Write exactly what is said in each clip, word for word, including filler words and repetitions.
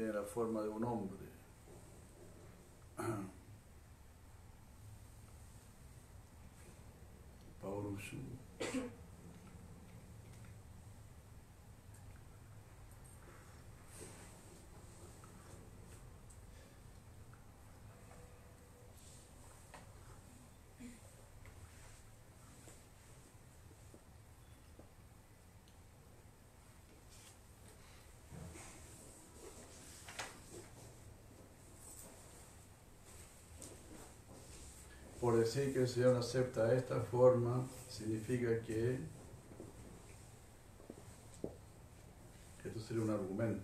tiene la forma de un hombre. Paurushu. Por decir que el Señor acepta esta forma, significa que esto sería un argumento.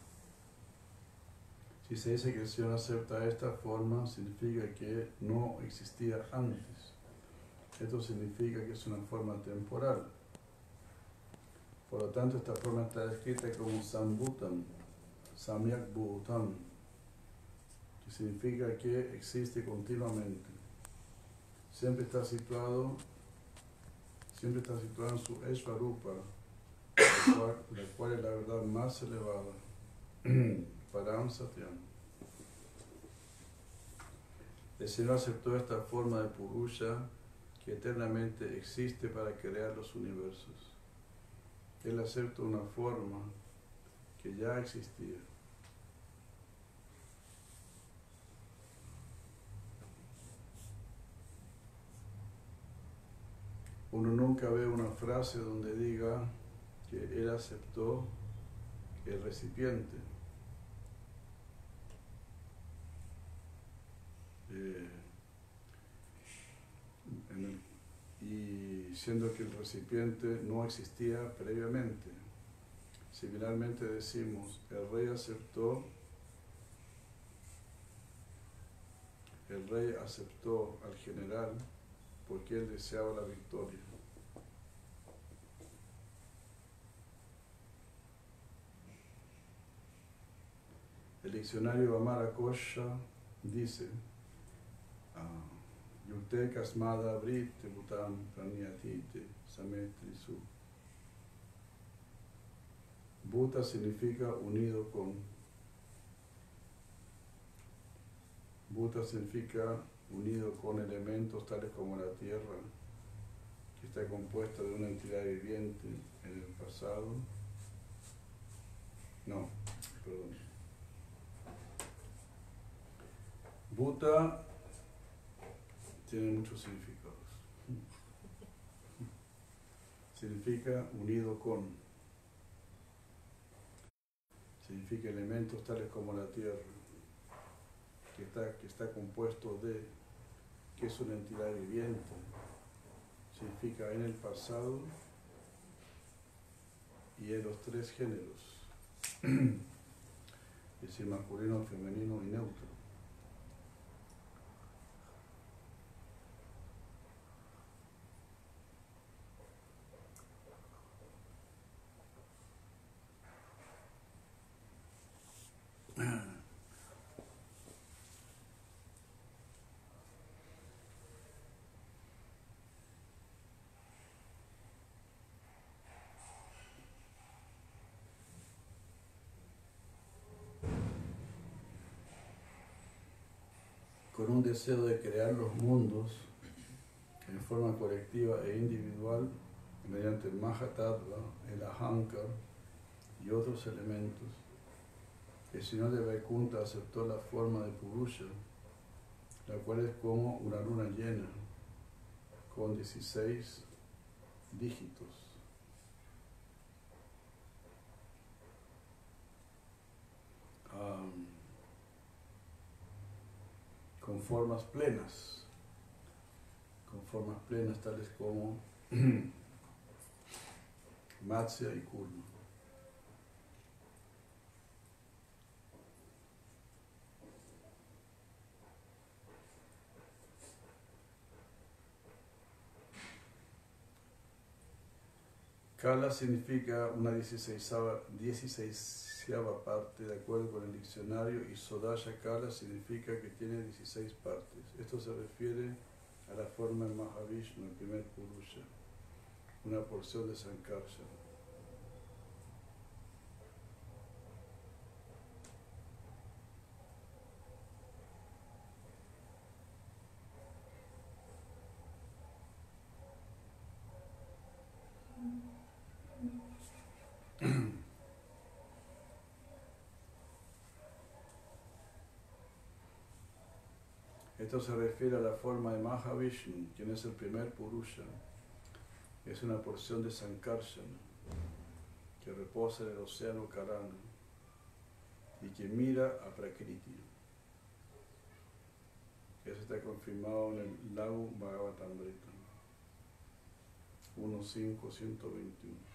Si se dice que el Señor acepta esta forma, significa que no existía antes. Esto significa que es una forma temporal. Por lo tanto, esta forma está descrita como Sambhutam, Samyak Bhutam, que significa que existe continuamente. Siempre está situado, siempre está situado en su Esvarupa, la cual, la cual es la verdad más elevada, Param Satyam. El Señor aceptó esta forma de Purusha que eternamente existe para crear los universos. Él acepta una forma que ya existía. Uno nunca ve una frase donde diga que él aceptó el recipiente. Eh, en el, y siendo que el recipiente no existía previamente. Similarmente decimos, el rey aceptó, el rey aceptó al general porque él deseaba la victoria. El diccionario Amara Kosha dice, Yute Kasmada Brite Bhutam Pranyatite Sametrisu. Bhuta significa unido con. Bhuta significa unido con elementos tales como la tierra, que está compuesta de una entidad viviente en el pasado. No, perdón. Bhuta tiene muchos significados. Significa unido con. Significa elementos tales como la tierra, que está, que está compuesto de, que es una entidad viviente. Significa en el pasado y en los tres géneros, es decir, masculino, femenino y neutro. Con un deseo de crear los mundos en forma colectiva e individual, mediante el Mahatattva, el Ahankar y otros elementos, el Señor de Vaikunta aceptó la forma de Purusha, la cual es como una luna llena, con dieciséis dígitos. Um, con formas plenas, con formas plenas tales como Matsya y Kurma. Kala significa una dieciseisava parte de acuerdo con el diccionario, y Sodasha Kala significa que tiene dieciséis partes. Esto se refiere a la forma de Mahavishnu, el primer Purusha, una porción de Sankarsana. Esto se refiere a la forma de Mahavishnu, quien es el primer Purusha. Es una porción de Sankarsana que reposa en el océano Karana y que mira a Prakriti. Eso está confirmado en el Lagu Bhagavatamrita uno punto cinco punto ciento veintiuno.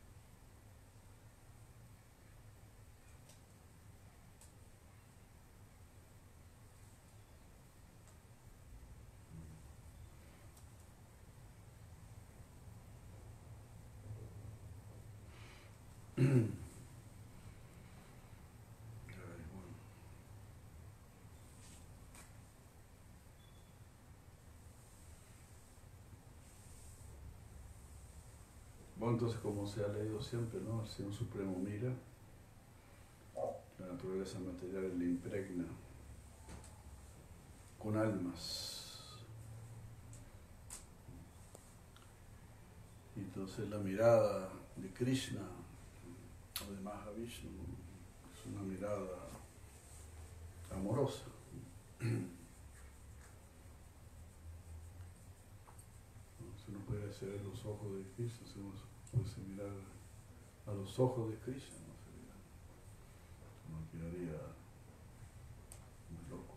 Bueno, entonces, como se ha leído siempre, ¿no? El Señor Supremo mira, la naturaleza material le impregna con almas. Y entonces la mirada de Krishna o de Mahavishnu es una mirada amorosa. Si uno puede hacer los ojos de Krishna, si uno puede mirar a los ojos de Krishna, no sería, uno quedaría muy loco.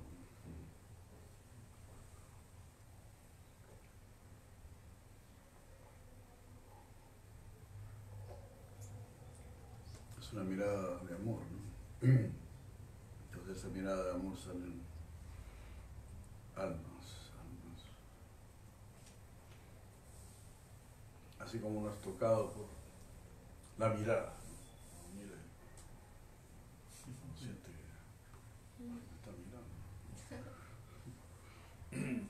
Es una mirada de amor, ¿no? Entonces esa mirada de amor salen almas. Así como uno es tocado por la mirada, ¿no? Mira, uno siente que me está mirando.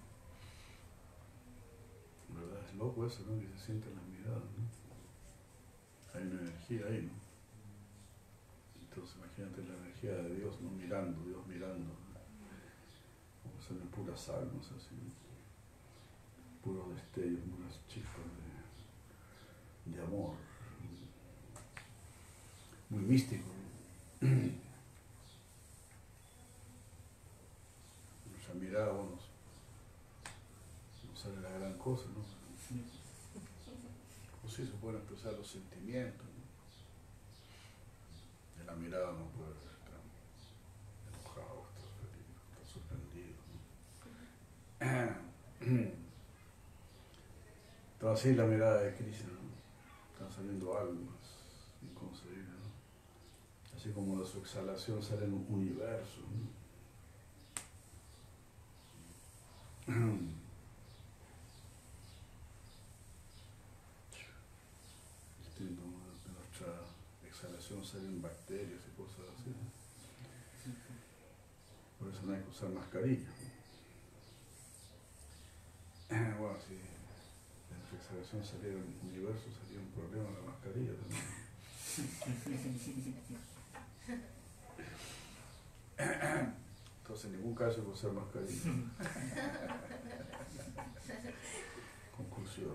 ¿Verdad? Es loco eso, ¿no? Que se sienten las miradas, ¿no? Hay una energía ahí, ¿no? Entonces imagínate la energía de Dios, ¿no? Mirando, Dios mirando, ¿no? Como son puras almas así, ¿no? Puros destellos, puras chispas de, de amor. Muy místico, ¿no? Nuestra mirada, bueno, no sale la gran cosa, ¿no? O sí se pueden expresar los sentimientos, ¿no? De la mirada no puede estar enojado, estar feliz, estar sorprendido, ¿no? Entonces así la mirada de Krishna, ¿no? Están saliendo almas inconcebibles, ¿no? Así como de su exhalación sale un universo, ¿no? Distinto, ¿no? De nuestra exhalación salen bacterias y cosas así, ¿no? Por eso no hay que usar mascarilla, ¿no? Bueno, si de nuestra exhalación saliera un universo, sería un problema la mascarilla también. Entonces en ningún caso hay que usar mascarilla. Conclusión.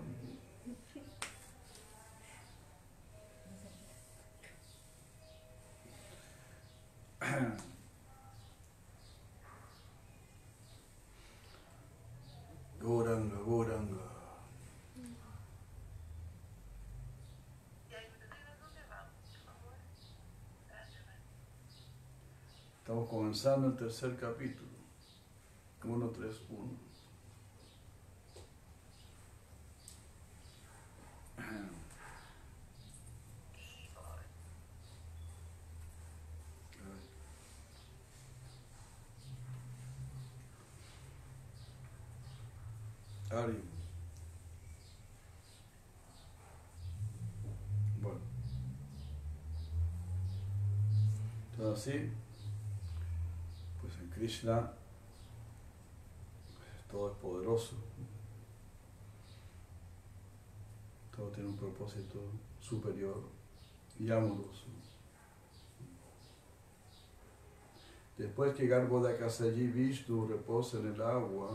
Goranga, Goranga. Estamos comenzando el tercer capítulo. uno tres uno. Ari. Bueno. Entonces así, pues en Krishna todo es poderoso. Todo tiene un propósito superior y amoroso. Después que Garbhodakasayi Vishnu reposa en el agua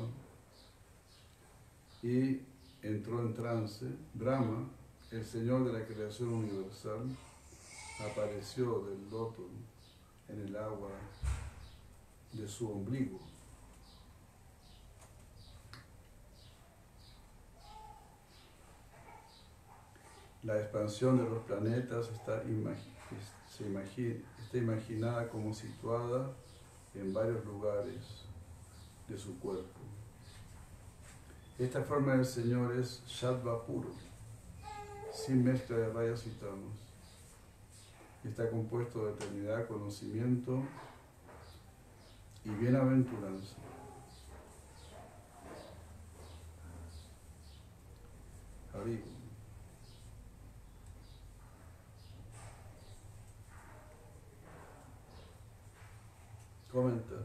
y entró en trance, Brahma, el Señor de la creación universal, apareció del loto en el agua de su ombligo. La expansión de los planetas está, imagi se imagi está imaginada como situada en varios lugares de su cuerpo. Esta forma del Señor es Sattva puro, sin mezcla de rayas y tamas. Está compuesto de eternidad, conocimiento y bienaventuranza. Hari. Comenta.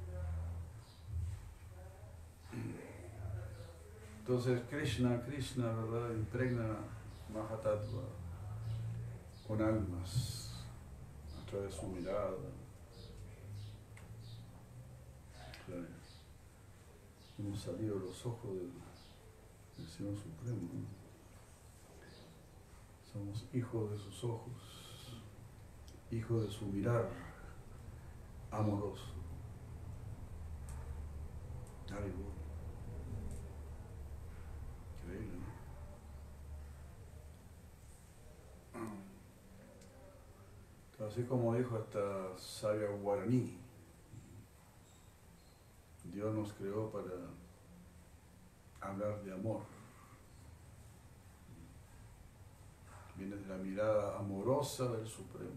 Entonces Krishna, Krishna, ¿verdad? Impregna Mahatattva con almas a través de su mirada. Claro. Hemos salido de los ojos del, del Señor Supremo, ¿no? Somos hijos de sus ojos, hijos de su mirar amoroso. Haribol. Increíble, ¿no? Así como dijo esta sabia guaraní, Dios nos creó para hablar de amor. Viene de la mirada amorosa del Supremo.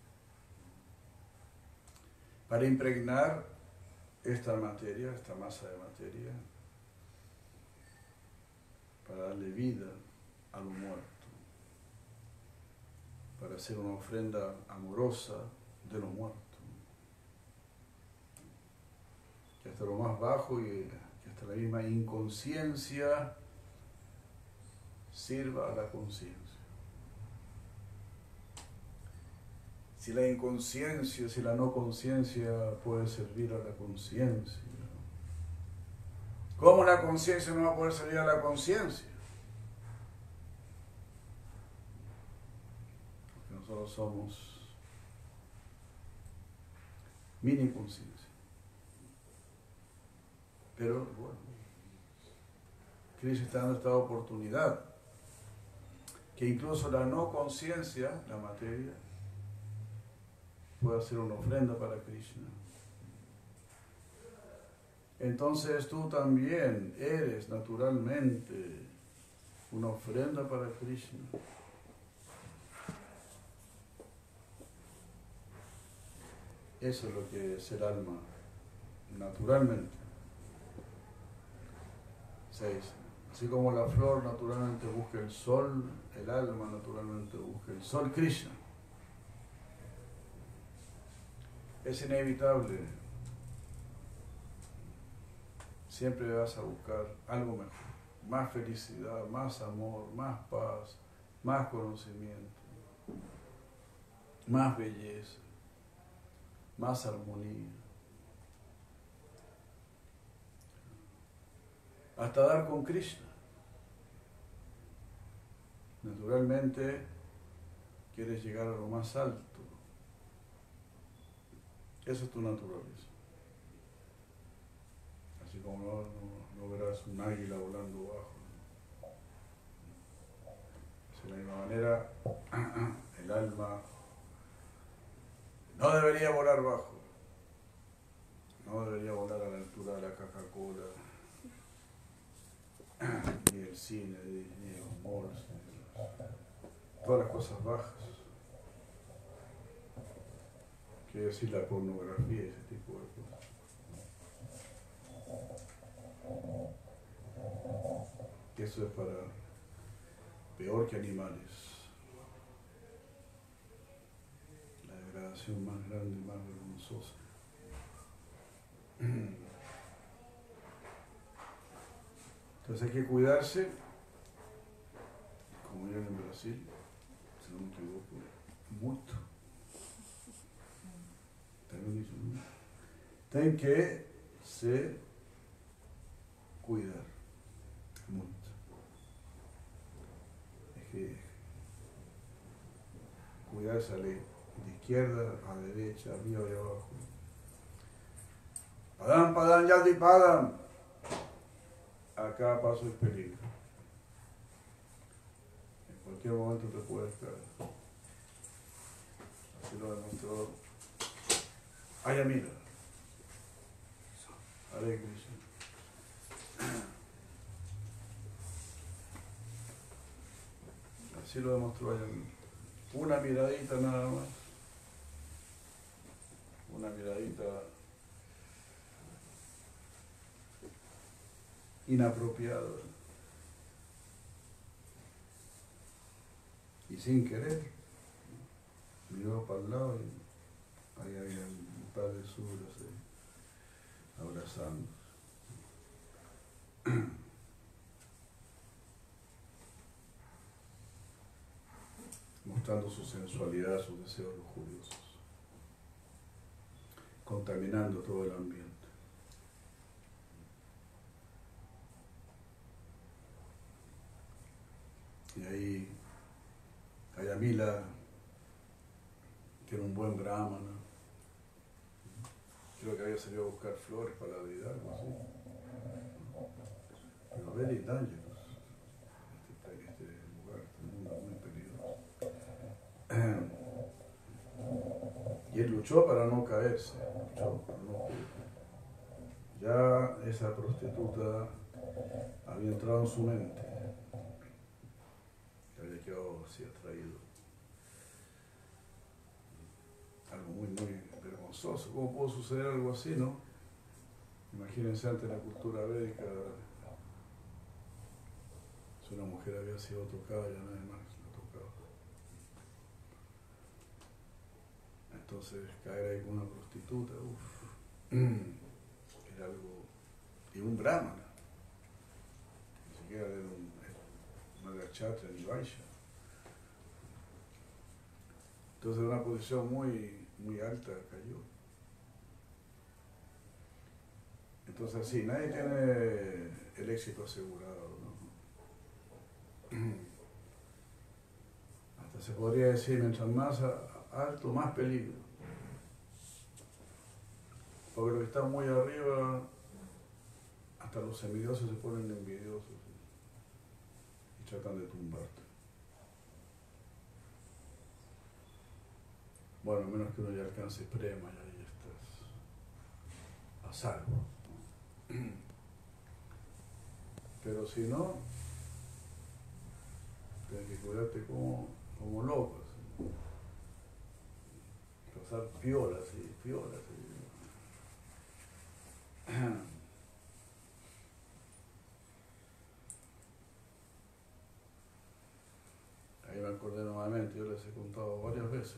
Para impregnar esta materia, esta masa de materia, para darle vida a lo muerto, para hacer una ofrenda amorosa de lo muerto, que hasta lo más bajo y que hasta la misma inconsciencia sirva a la conciencia. Si la inconsciencia, si la no conciencia puede servir a la conciencia, ¿cómo la conciencia no va a poder servir a la conciencia? Porque nosotros somos mini conciencia. Pero bueno, Krishna está dando esta oportunidad, que incluso la no conciencia, la materia, puede hacer una ofrenda para Krishna. Entonces tú también eres naturalmente una ofrenda para Krishna. Eso es lo que es el alma, naturalmente. Seis. Así como la flor naturalmente busca el sol, el alma naturalmente busca el sol Krishna. Es inevitable. Siempre vas a buscar algo mejor, más felicidad, más amor, más paz, más conocimiento, más belleza, más armonía. Hasta dar con Krishna. Naturalmente quieres llegar a lo más alto. Esa es tu naturaleza. Así como no, no, no verás un águila volando bajo. De la misma manera, el alma no debería volar bajo. No debería volar a la altura de la Coca-Cola, ni el cine, ni los malls, ni todas las cosas bajas. Quiere decir la pornografía y ese tipo de cosas. Eso es para peor que animales. La degradación más grande y más vergonzosa. Entonces hay que cuidarse, como eran en Brasil, si no me equivoco, mucho. Tienen que se cuidar mucho. Es que cuidar esa ley. De izquierda a derecha, arriba y abajo. Padam, padam, yaldi, padam. A cada paso es peligro. En cualquier momento te puedes caer. Así lo demostró Ayamila. Hare Krishna. Así lo demostró Ayamila. Una miradita nada más. Una miradita inapropiada. Y sin querer, miró para el lado y ahí había un par de suras eh, abrazando. Mostrando su sensualidad, sus deseos lujuriosos, contaminando todo el ambiente. Y ahí Ayamila, que era un buen brahmana, creo que había salido a buscar flores para la deidad, algo así. Pero very dangerous, este, este lugar está muy, muy peligroso. Y él luchó para no caerse, luchó para no caer. Ya esa prostituta había entrado en su mente, que había quedado así atraído. Algo muy, muy vergonzoso. ¿Cómo pudo suceder algo así, no? Imagínense antes la cultura védica, si una mujer había sido tocada, ya nadie más la tocaba. Entonces, caer ahí con una prostituta, uff, era algo. Y un brahmana, ni siquiera era un, no era chatra ni vaisha. Entonces, en una posición muy, muy alta cayó. Entonces, sí, nadie tiene el éxito asegurado, ¿no? Hasta se podría decir, mientras más alto, más peligro. Porque los que están muy arriba, hasta los envidiosos se ponen envidiosos y tratan de tumbarte. Bueno, a menos que uno ya alcance prema, ya ahí estás a salvo. Pero si no, tienes que cuidarte como, como loco, así. Pasar piolas y piolas. Ahí me acordé nuevamente, yo les he contado varias veces,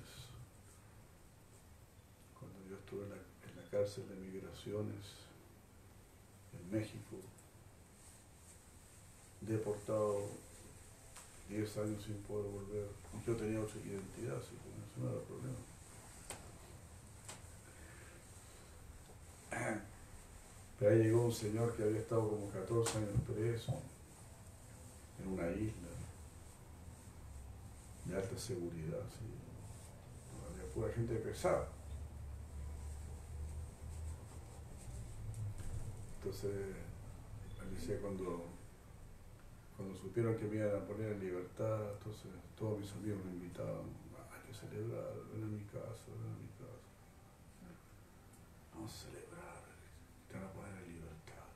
cuando yo estuve en la, en la cárcel de migraciones en México, deportado diez años sin poder volver. Yo tenía otra identidad, así que eso no era problema. Pero ahí llegó un señor que había estado como catorce años preso en una isla de alta seguridad, ¿sí? Había pura gente pesada. Entonces, él decía, cuando, cuando supieron que me iban a poner en libertad, entonces todos mis amigos me invitaban, hay que celebrar, ven a mi casa, ven a mi casa. Vamos a celebrar, te van a poner en libertad.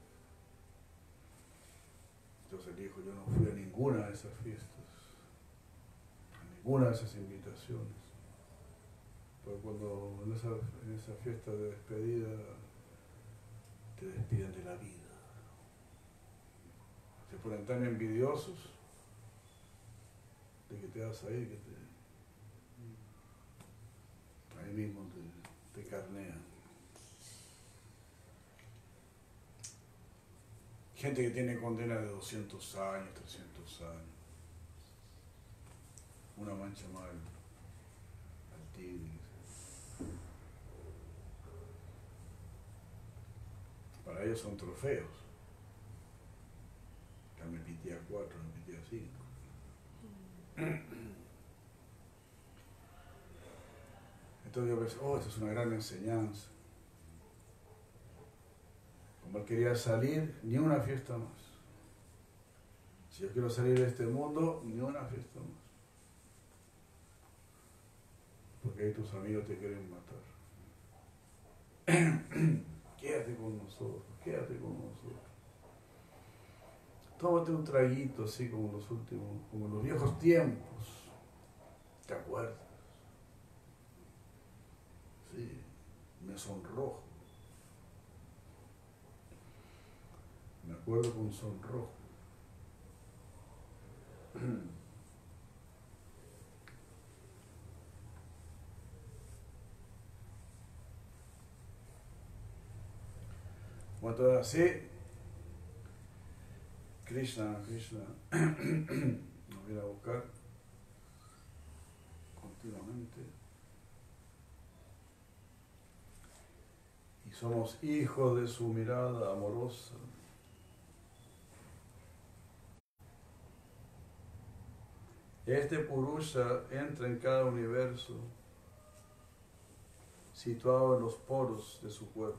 Entonces él dijo, yo no fui a ninguna de esas fiestas, a ninguna de esas invitaciones. Porque cuando en esa, en esa fiesta de despedida te despiden de la vida. Se ponen tan envidiosos de que te vas a ir que te, ahí mismo te, te carnean. Gente que tiene condena de doscientos años, trescientos años. Una mancha mal al tigre. Para ellos son trofeos. Ya me pité a cuatro, me pité a cinco. Entonces yo pensé, oh, esto es una gran enseñanza. Como él quería salir, ni una fiesta más. Si yo quiero salir de este mundo, ni una fiesta más. Porque ahí tus amigos te quieren matar. Quédate con nosotros, quédate con nosotros. Tómate un traguito así como en los últimos, como en los viejos tiempos. ¿Te acuerdas? Sí, me sonrojo. Me acuerdo con sonrojo. Bueno, entonces así, Krishna, Krishna, nos viene a buscar continuamente. Y somos hijos de su mirada amorosa. Este Purusha entra en cada universo, situado en los poros de su cuerpo,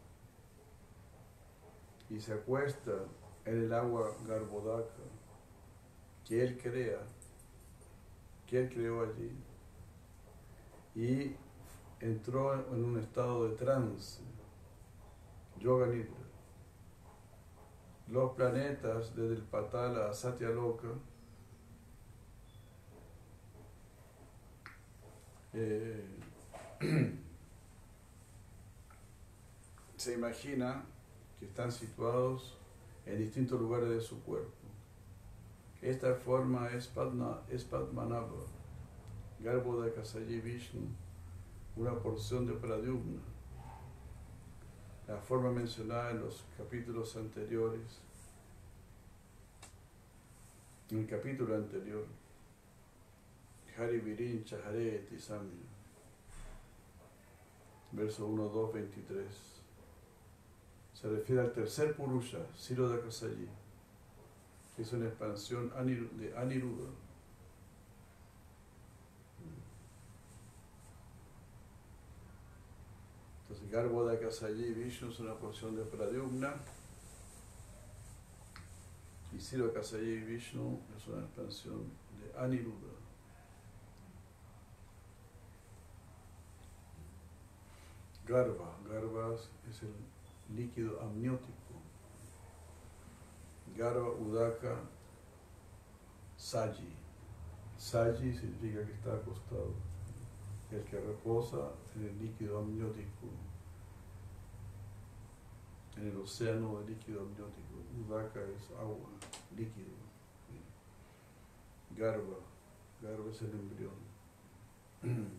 y se acuesta en el agua Garbhodaka que él crea, que él creó allí, y entró en un estado de trance, Yoga Nidra. Los planetas desde el Patala a Satyaloka eh, se imagina que están situados en distintos lugares de su cuerpo. Esta forma es, Padma, es Padmanabha, Garbhodaka Sayi Vishnu, una porción de Pradyumna. La forma mencionada en los capítulos anteriores, en el capítulo anterior, Hari Virincha Hare Tisamya, verso uno, dos, veintitrés. Se refiere al tercer Purusha, Sirodaka Sayi, que es una expansión de Aniruddha. Entonces, Garbhodaka Sayi Vishnu es una porción de Pradyumna, y Sirodaka Sayi Vishnu es una expansión de Aniruddha. Garva, Garva es el líquido amniótico. Garva Udaka Sayi. Sayi significa que está acostado. El que reposa en el líquido amniótico, en el océano de líquido amniótico. Udaka es agua, líquido. Garva, Garva es el embrión.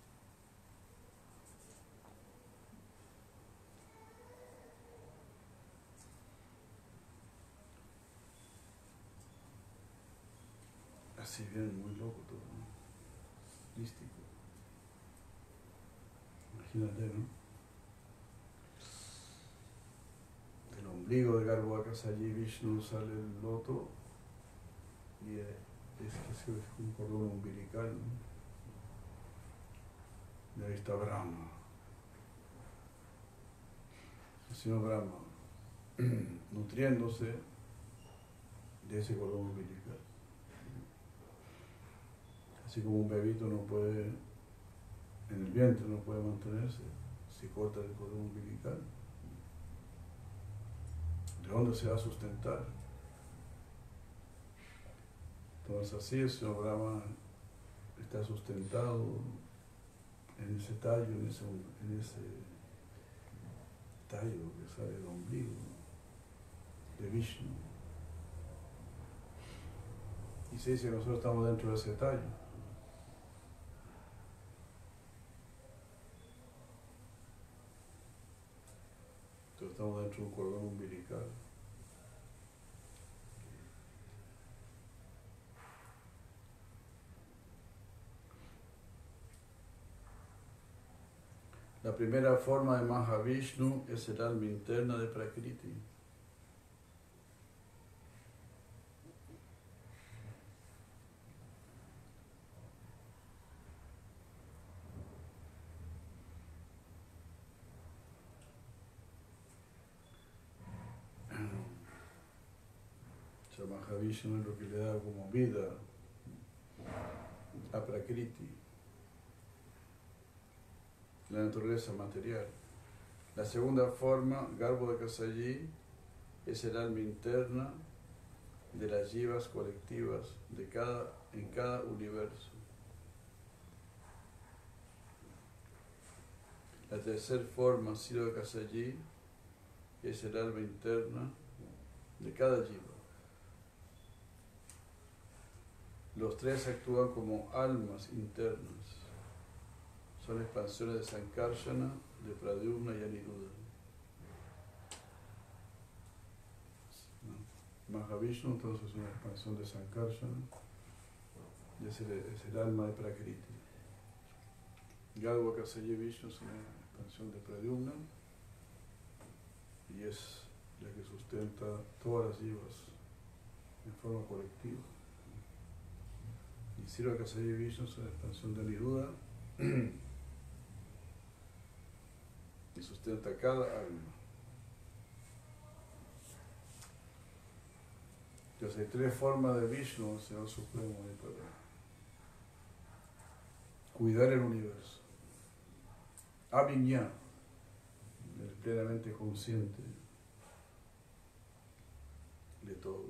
Así bien, muy loco todo, ¿no? Místico. Imagínate, ¿no? Del ombligo de Garbhodaka Sayi Vishnu sale el loto y es, es, es un cordón umbilical, ¿no? Y ahí está Brahma. El señor Brahma, nutriéndose de ese cordón umbilical. Así como un bebito no puede, en el vientre no puede mantenerse, si corta el cordón umbilical, ¿de dónde se va a sustentar? Entonces así el señor Brahma está sustentado en ese tallo, en ese, en ese tallo que sale del ombligo de Vishnu. Y se dice que nosotros estamos dentro de ese tallo. Entonces estamos dentro de un cordón umbilical. La primera forma de Mahavishnu es el alma interna de Prakriti. Mahavishnu es lo que le da como vida a Prakriti, la naturaleza material. La segunda forma, Garbhodakasayi, es el alma interna de las jivas colectivas de cada, en cada universo. La tercera forma, Sirodakasayi, es el alma interna de cada jiva. Los tres actúan como almas internas. Son expansiones de Sankarsana, de Pradyumna y Aniruddha. Mahavishnu entonces es una expansión de Sankarsana y es el, es el alma de Prakriti. Garbhodakasayi Vishnu es una expansión de Pradyumna y es la que sustenta todas las jivas en forma colectiva. Y Sirodakasayi Vishnu es una expansión de Aniruddha y sustenta cada alma. Entonces hay tres formas de Vishnu, el Señor Supremo, para cuidar el universo. Aviññā, el plenamente consciente de todo.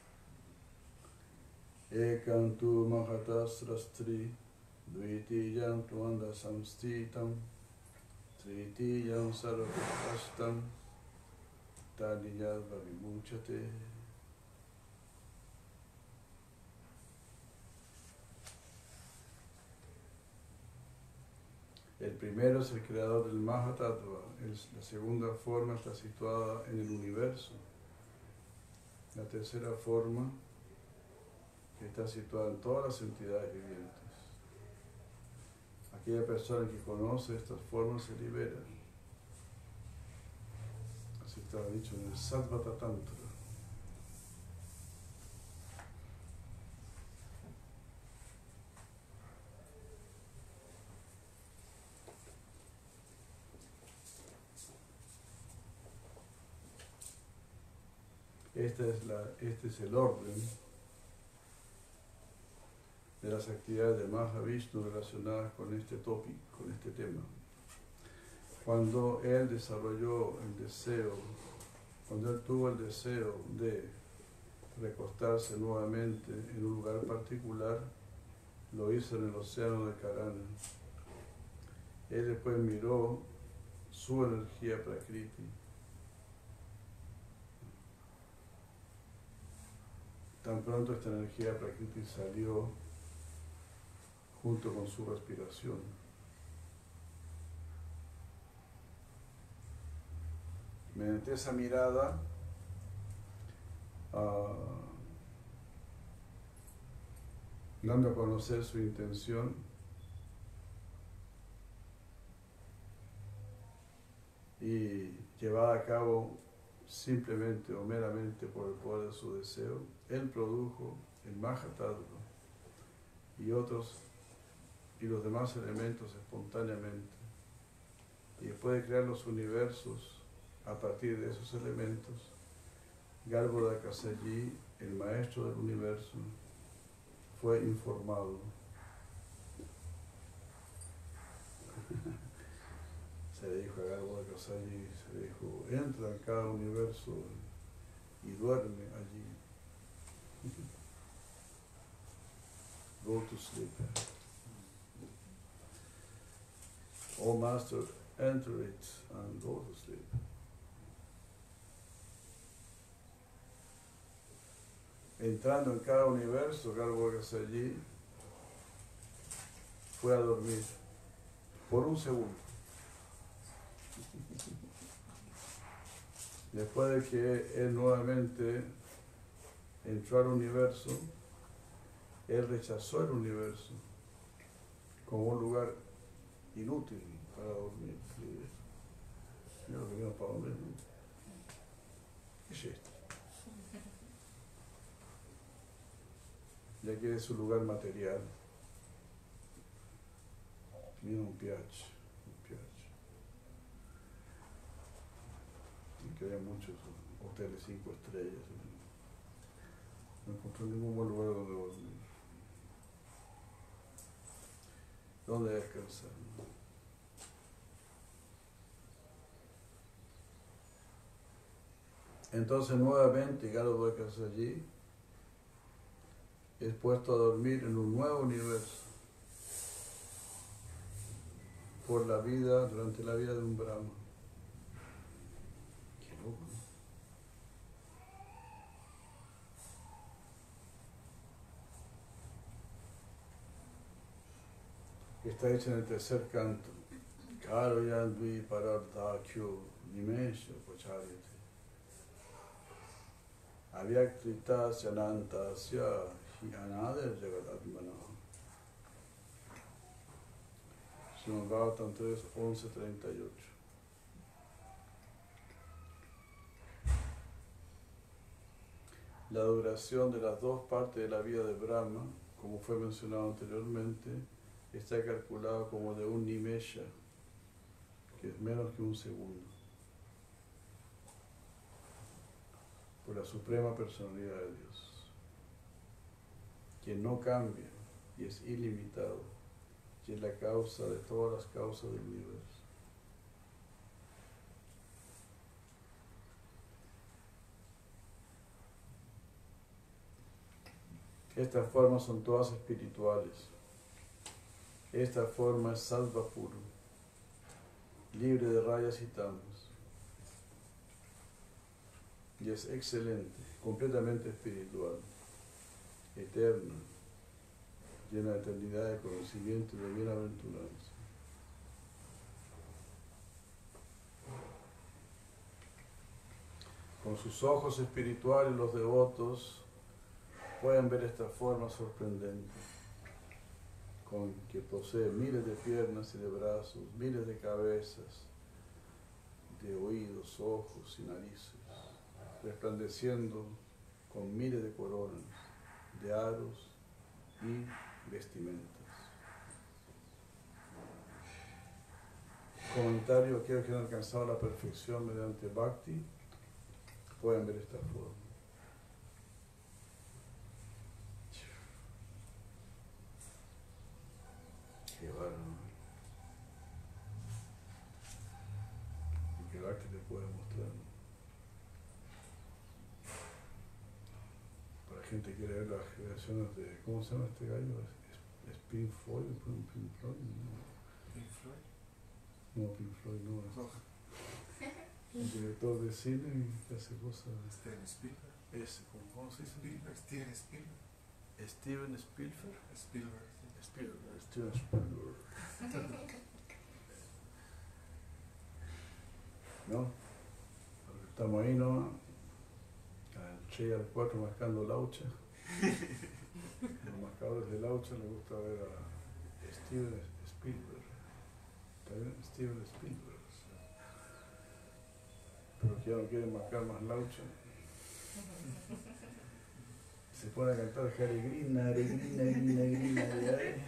Ekantu mahatasrastri, dvitiyam tuanda samstitam, tritiyam sarvapashtam, taniyadva vimuchate. El primero es el creador del Mahatattva, la segunda forma está situada en el universo, la tercera forma está situada en todas las entidades vivientes. Aquella persona que conoce estas formas se libera. Así está dicho en el Satvata Tantra. Esta es la, este es el orden de las actividades de Mahavishnu relacionadas con este tópico, con este tema. Cuando él desarrolló el deseo, cuando él tuvo el deseo de recostarse nuevamente en un lugar particular, lo hizo en el océano de Karana. Él después miró su energía Prakriti. Tan pronto esta energía Prakriti salió junto con su respiración. Mediante esa mirada, uh, dando a conocer su intención, y llevada a cabo simplemente o meramente por el poder de su deseo, él produjo el Mahatattva y otros y los demás elementos espontáneamente. Y después de crear los universos a partir de esos elementos, Garbhodakasayi, el maestro del universo, fue informado. Se le dijo a Garbhodakasayi, se le dijo, entra en cada universo y duerme allí. Go to sleep. Oh Master, enter it and go to sleep. Entrando en cada universo, Garbhodakasayi fue a dormir por un segundo. Después de que él nuevamente entró al universo, él rechazó el universo como un lugar inútil para dormir. Yo no venía para dormir, ¿no? ¿Qué es esto? Ya que es un lugar material. Mira un piace, un piace. Y que había muchos hoteles cinco estrellas. No encontré ningún buen lugar donde dormir. ¿Dónde descansar? Entonces nuevamente Garudakas allí es puesto a dormir en un nuevo universo por la vida, durante la vida de un Brahma. Qué loco, ¿no? Está hecho en el tercer canto. Karayandvi parardhakyo nimesha pacharyate avyaktrita syanantasya hyanadya jagadatmana. Srimad Bhagavatam tres, once, treinta y ocho. La duración de las dos partes de la vida de Brahma, como fue mencionado anteriormente, está calculada como de un nimesha, que es menos que un segundo, por la suprema personalidad de Dios, quien no cambia y es ilimitado, y es la causa de todas las causas del universo. Estas formas son todas espirituales. Esta forma es sattva puro, libre de rayas y tamas, y es excelente, completamente espiritual, eterna, llena de eternidad, de conocimiento y de bienaventuranza. Con sus ojos espirituales los devotos pueden ver esta forma sorprendente, con que posee miles de piernas y de brazos, miles de cabezas, de oídos, ojos y narices, resplandeciendo con miles de coronas, de aros y vestimentas. Comentario: aquellos que han alcanzado la perfección mediante Bhakti pueden ver esta forma. Qué bárbaro. Y que Bhakti te puede mostrar. Para la gente que quiere ver las generaciones de, ¿cómo se llama este gallo? ¿Es, es Pink Floyd? ¿Pink Floyd? No. ¿Pink Floyd? No, Pink Floyd no es. Oh. El director de cine que hace cosas. Steven Spielberg. Ese, ¿cómo se dice? Spielberg, Steven Spielberg. Steven Spielberg. Spielberg. Spielberg, Steven Spielberg. ¿No? Porque estamos ahí, ¿no? Al tres y al cuatro mascando laucha. Los mascadores de laucha les gusta ver a Steven Spielberg. ¿Está bien? Steven Spielberg. Pero que ya no quieren mascar más laucha. Se pone a cantar Hare Krishna, Hare Krishna, Krishna, Krishna, Hare.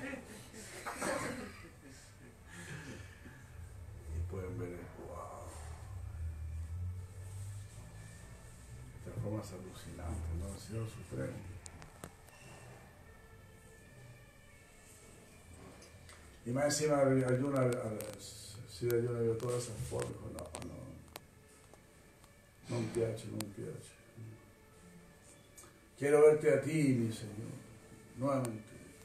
Y pueden ver, wow. Esta forma es alucinante, ¿no? El Señor Supremo. Y más encima Arjuna, si Arjuna vio todas esas formas, no, no. No me piace, no me piace. Quiero verte a ti, mi Señor, nuevamente.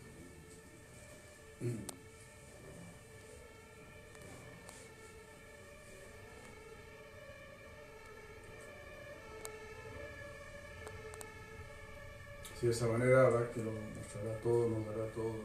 Si de esa manera Bhakti nos mostrará todo, nos dará todo.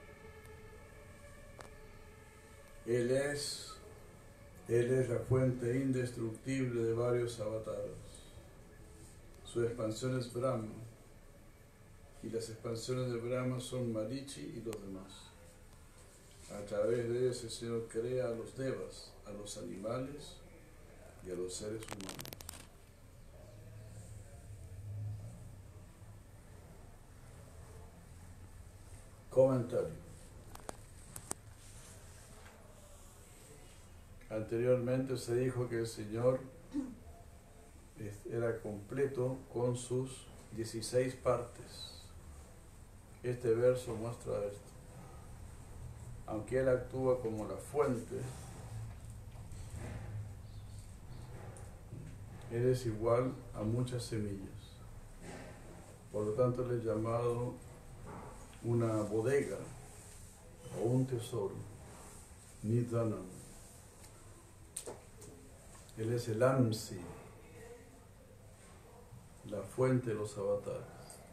Él es, Él es la fuente indestructible de varios avataros. Su expansión es Brahma. Y las expansiones de Brahma son Marichi y los demás. A través de ellos el Señor crea a los devas, a los animales y a los seres humanos. Comentario. Anteriormente se dijo que el Señor era completo con sus dieciséis partes. Este verso muestra esto. Aunque él actúa como la fuente, él es igual a muchas semillas. Por lo tanto, él es llamado una bodega o un tesoro, Nidhanam. Él es el Amsi, la fuente de los avatares.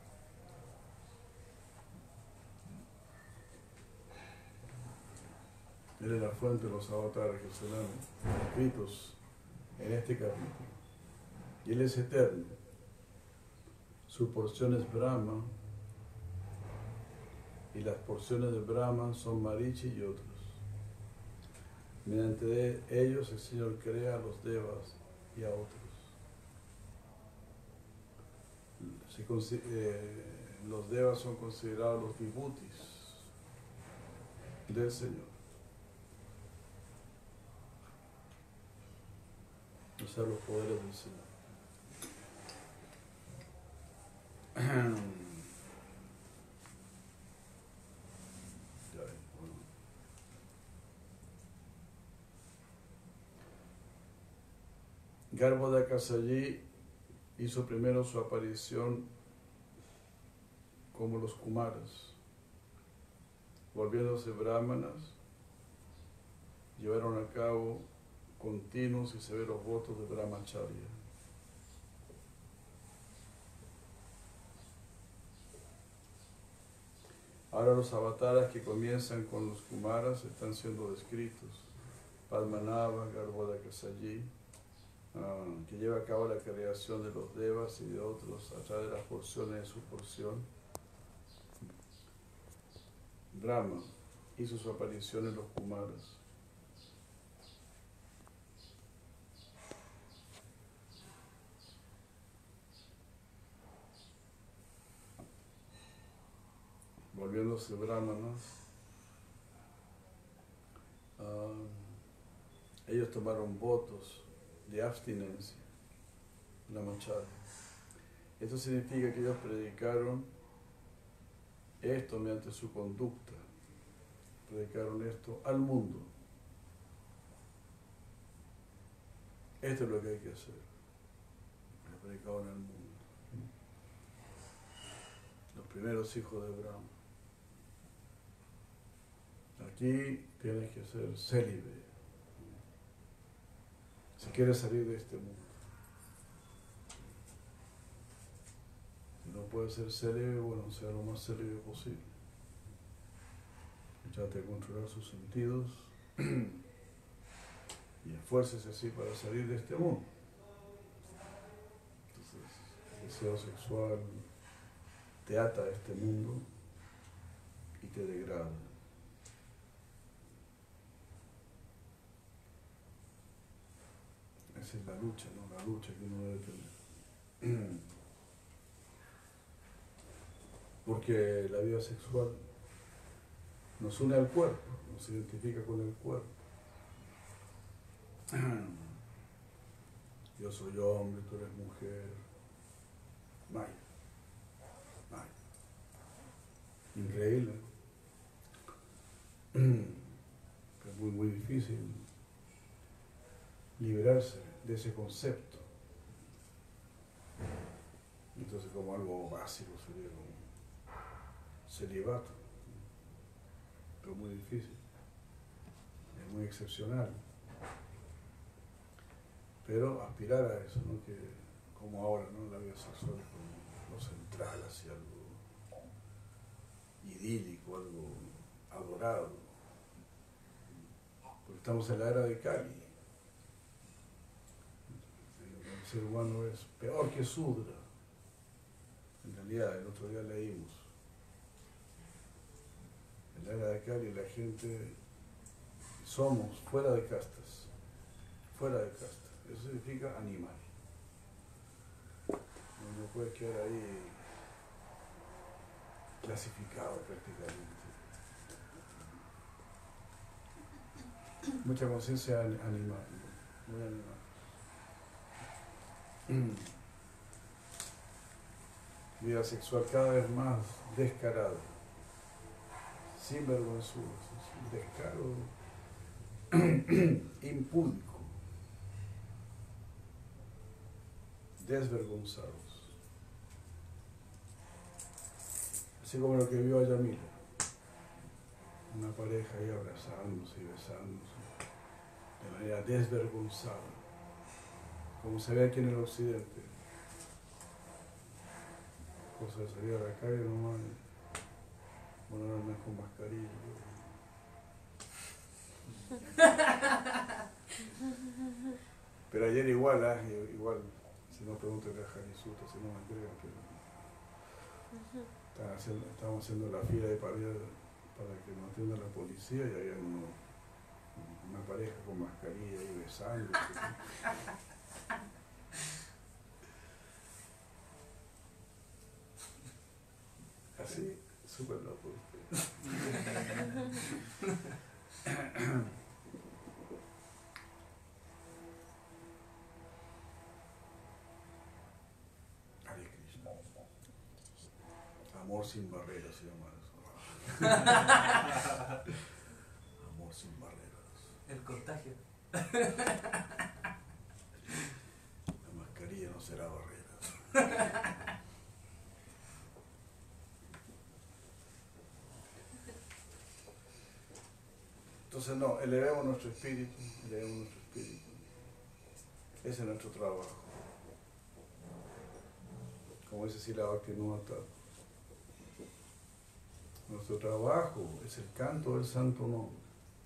Él es la fuente de los avatares que serán escritos en este capítulo. Y él es eterno. Su porción es Brahma. Y las porciones de Brahman son Marichi y otros. Mediante ellos el Señor crea a los devas y a otros. Se, eh, los devas son considerados los vibhutis del Señor. O sea, los poderes del Señor. Garbhodakasayi hizo primero su aparición como los Kumaras. Volviéndose brahmanas, llevaron a cabo continuos y severos votos de brahmacharya. Ahora los avataras que comienzan con los Kumaras están siendo descritos. Padmanabha, Garbhodakasayi, Uh, que lleva a cabo la creación de los devas y de otros a través de las porciones de su porción. Brahma hizo su aparición en los Kumaras. Volviéndose brahmanas, uh, ellos tomaron votos de abstinencia, la machada. Esto significa que ellos predicaron esto mediante su conducta, predicaron esto al mundo. Esto es lo que hay que hacer, lo predicaron al mundo. Los primeros hijos de Brahma. Aquí tienes que ser célibe si quieres salir de este mundo. Si no puedes ser célibe, bueno, sea lo más célibe posible. Trate de controlar sus sentidos y esfuércese así para salir de este mundo. Entonces, el deseo sexual te ata a este mundo y te degrada. Esa es la lucha, ¿no? La lucha que uno debe tener. Porque la vida sexual nos une al cuerpo, nos identifica con el cuerpo. Yo soy hombre, tú eres mujer. Maya. Maya. Increíble. Es muy, muy difícil liberarse de ese concepto. Entonces, como algo básico sería como celibato, pero muy difícil, es muy excepcional. Pero aspirar a eso, ¿no? Que como ahora, ¿no? La vida sexual es como lo central, hacia algo idílico, algo adorado. Porque estamos en la era de Kali. El ser humano es peor que Sudra. En realidad, el otro día leímos. En la era de Kali la gente somos fuera de castas. Fuera de castas. Eso significa animal. No puedes quedar ahí clasificado prácticamente. Mucha conciencia animal, muy animal. vida sexual cada vez más descarada, sin vergüenza, un descaro impúdico, desvergonzados. Así como lo que vio a Yamila, una pareja ahí abrazándose y besándose de manera desvergonzada, como se ve aquí en el occidente. Cosa de salir a la calle nomás, bueno, no es con mascarilla. Pero ayer igual, ¿eh? igual, si no pregúntale a Jarisuta, si no me creo, pero haciendo, estábamos haciendo la fila de para, para que nos atienda la policía y había uno, una pareja con mascarilla y besándose. Así, súper loco. Hare Krishna. Amor sin barreras se llama eso. Amor sin barreras. El contagio. La mascarilla no será barrera. Entonces no, elevemos nuestro espíritu, elevemos nuestro espíritu. Ese es nuestro trabajo. Como dice Srila Bhaktivinoda, nuestro trabajo es el canto del santo nombre.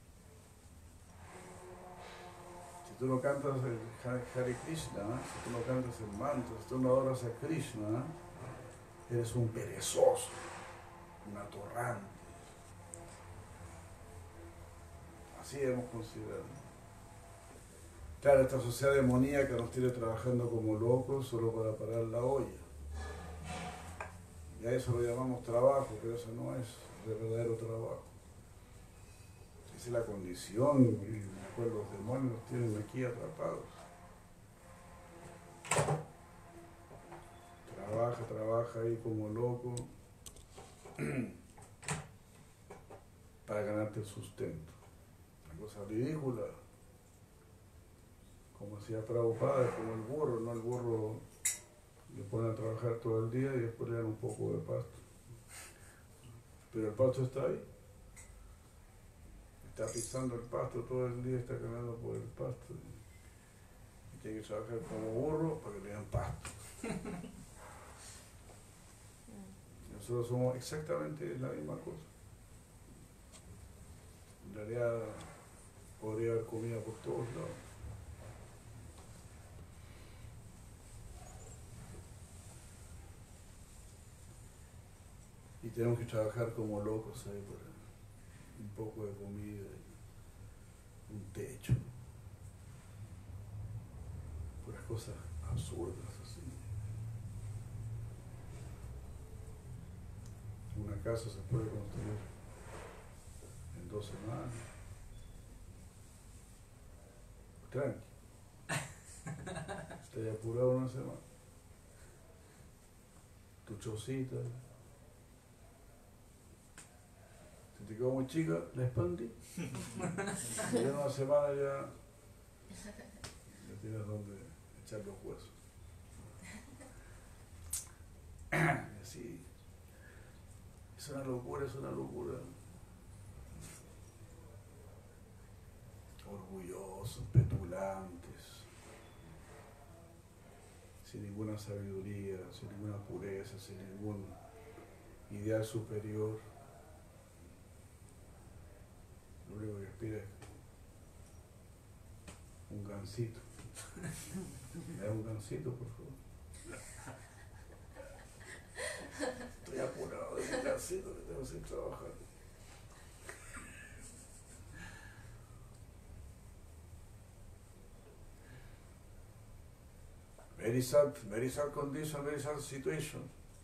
Si tú no cantas el Hare Krishna, si tú no cantas el mantra, si tú no adoras a Krishna, eres un perezoso, un atorrante. Así hemos considerado. Claro, esta sociedad demoníaca nos tiene trabajando como locos solo para parar la olla. Y a eso lo llamamos trabajo, pero eso no es el verdadero trabajo. Esa es la condición, y me acuerdo, los demonios nos tienen aquí atrapados. Trabaja, trabaja ahí como loco para ganarte el sustento. Cosa ridícula, como decía Prabhupada, como el burro, ¿no? El burro le ponen a trabajar todo el día y después le dan un poco de pasto. Pero el pasto está ahí, está pisando el pasto todo el día, está caminando por el pasto y tiene que trabajar como burro para que le den pasto. Nosotros somos exactamente la misma cosa. En realidad podría haber comida por todos lados. Y tenemos que trabajar como locos ahí por un poco de comida, un techo, por las cosas absurdas así. Una casa se puede construir en dos semanas. Tranqui. Estoy apurado una semana. Tu chocita. Si te quedó muy chica, la expandí. Y en una semana ya, ya tienes donde echar los huesos. Y así. Es una locura, es una locura. Orgullosos, petulantes, sin ninguna sabiduría, sin ninguna pureza, sin ningún ideal superior. Lo único que aspira es un gansito. ¿Me da un gansito, por favor? Estoy apurado de un gansito que tengo que seguir trabajando. Very sad, very sad condition, very sad situation.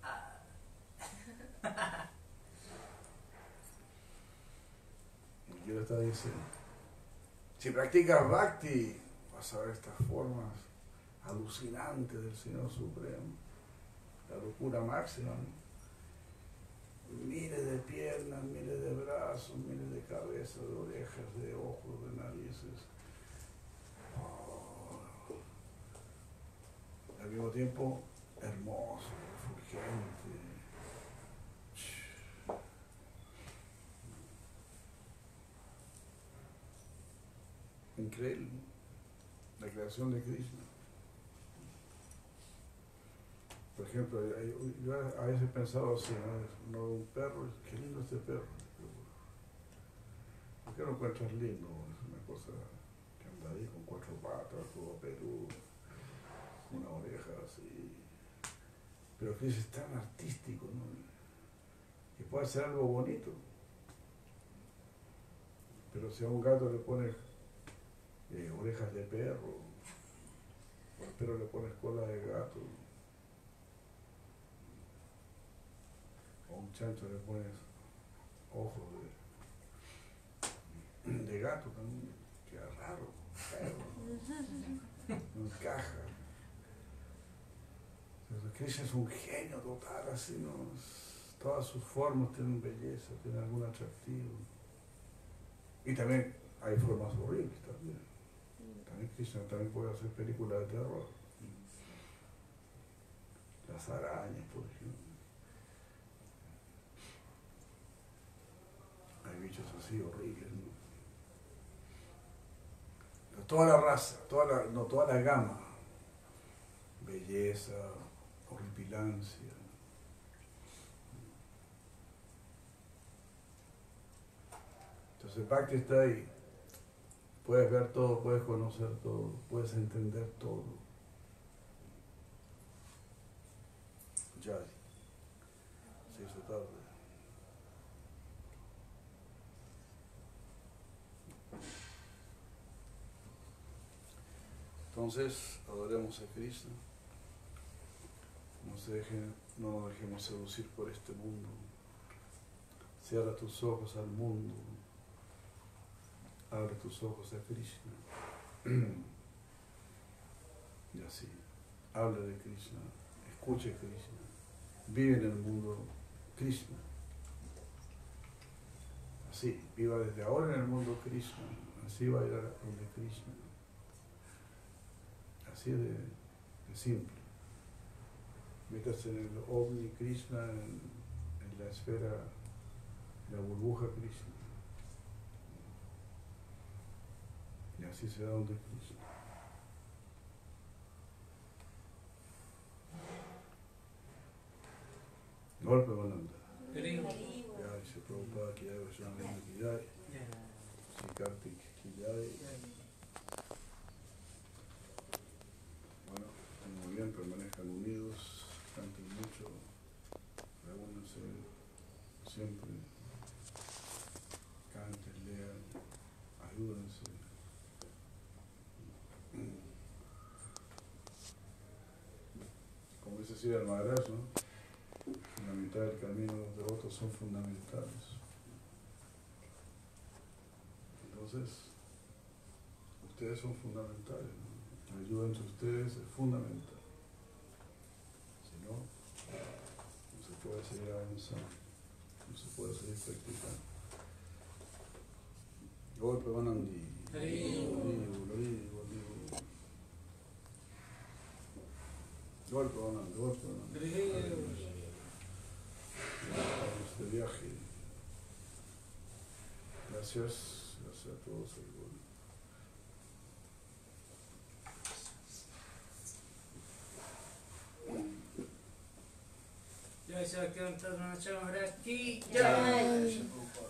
Y yo le estaba diciendo, si practicas Bhakti, vas a ver estas formas alucinantes del Señor Supremo. la locura máxima, ¿no? Miles de piernas, miles de brazos, miles de cabezas, de orejas, de ojos, de narices. Oh. Al mismo tiempo, hermoso, fulgente. Increíble, la creación de Krishna. Por ejemplo, yo a veces he pensado así, ¿no? No, un perro, qué lindo este perro. ¿Por qué lo encuentras lindo? Es una cosa que anda ahí con cuatro patas, todo peludo, una oreja así. Pero Krishna es tan artístico, ¿no? Que puede hacer algo bonito. Pero si a un gato le pones eh, orejas de perro, o al perro le pones cola de gato, o a un chancho le pones ojos de, de gato también, queda raro, perro, no encaja. Entonces, Krishna es un genio total, así, ¿no? Todas sus formas tienen belleza, tienen algún atractivo. Y también hay formas horribles también. También Krishna también puede hacer películas de terror. Las arañas, por ejemplo. Hay bichos así horribles, ¿no? Pero toda la raza, toda la, no, toda la gama. Belleza, horripilancia. Entonces Bhakti está ahí. Puedes ver todo, puedes conocer todo, puedes entender todo. Ya, se hizo tarde. Entonces, adoremos a Krishna. No, se dejen, no nos dejemos seducir por este mundo. Cierra tus ojos al mundo. Abre tus ojos a Krishna. Y así, habla de Krishna, escuche Krishna, vive en el mundo Krishna. Así, viva desde ahora en el mundo Krishna, así va a ir a donde Krishna. Así de, de simple. Métase en el Omni Krishna, en, en la esfera, la burbuja Krishna. Y así será donde Krishna. Golpe Bananda. Jai Shri Prabhupada ki jai, Vaishnava ki jai, Shri Kartik ki jai. Bueno, estén muy bien, permanezcan unidos, canten mucho, reúnanse siempre, canten, lean, ayúdense. Como dice Sridhar Maharaj, ¿no? La mitad del camino de los devotos son fundamentales. Entonces, ustedes son fundamentales, ¿no? La ayuda entre ustedes es fundamental. Si no, no se puede seguir avanzando, no se puede seguir practicando. Golpe Banandi. Golpe Banandi, golpe Banandi. Este viaje. Gracias, gracias a todos. Jai Sakyantar Maharaj ki Jai.